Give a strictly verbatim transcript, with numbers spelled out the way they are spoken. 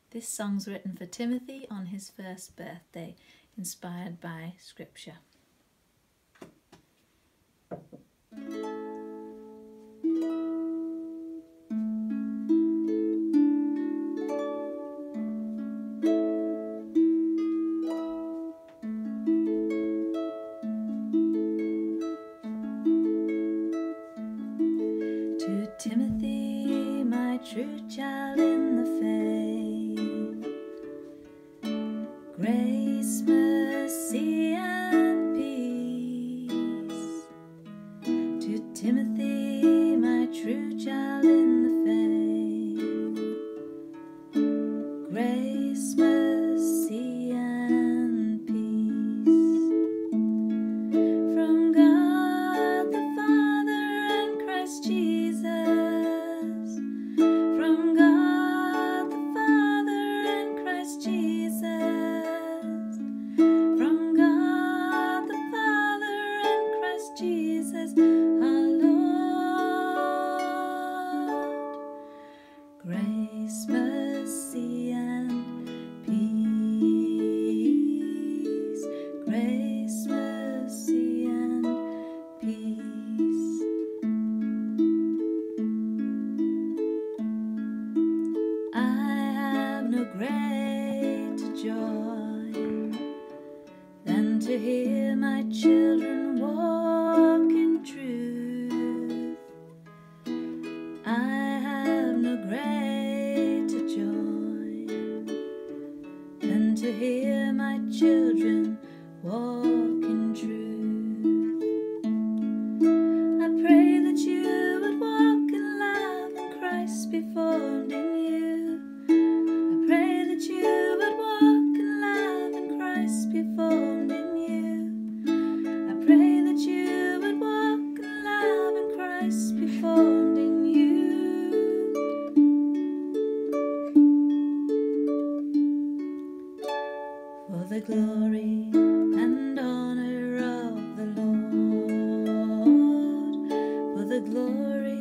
This song's written for Timothy on his first birthday, inspired by Scripture. To Timothy, my true child in the faith, grace, mercy, and peace. To Timothy, my true child in the faith, grace, mercy, and peace. From God the Father and Christ Jesus, from God the Father and Christ Jesus, from God the Father and Christ Jesus, our Lord. Grace, mercy, and peace. Grace, mercy, and peace. I have no greater joy than to hear my children walk in truth. I have no greater joy than to hear my children walk in truth. I pray that you would walk in love and Christ be formed in you. I pray that you would walk in love and Christ be formed in you. I pray that you would walk in love and Christ be formed in you. For the glory and honor of the Lord, for the glory